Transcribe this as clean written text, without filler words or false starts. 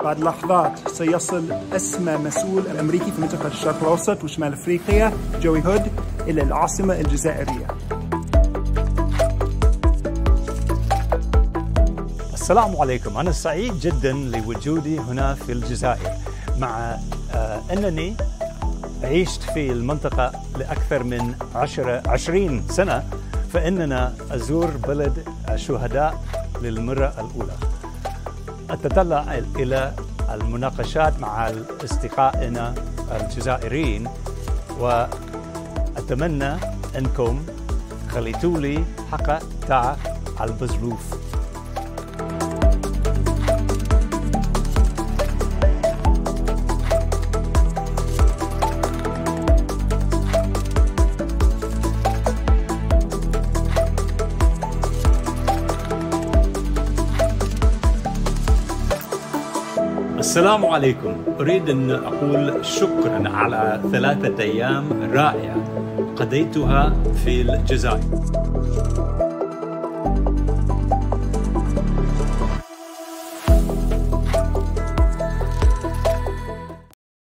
بعد لحظات سيصل أسمى مسؤول أمريكي في منطقة الشرق الأوسط وشمال أفريقيا جوي هود إلى العاصمة الجزائرية. السلام عليكم، أنا سعيد جدا لوجودي هنا في الجزائر، مع أنني عشت في المنطقة لأكثر من 20 سنة، فإننا أزور بلد الشهداء للمرة الأولى. أتطلع إلى المناقشات مع أصدقائنا الجزائريين، وأتمنى أنكم خليتوا لي حق تاع البزلوف. السلام عليكم. أريد أن أقول شكراً على 3 أيام رائعة قضيتها في الجزائر.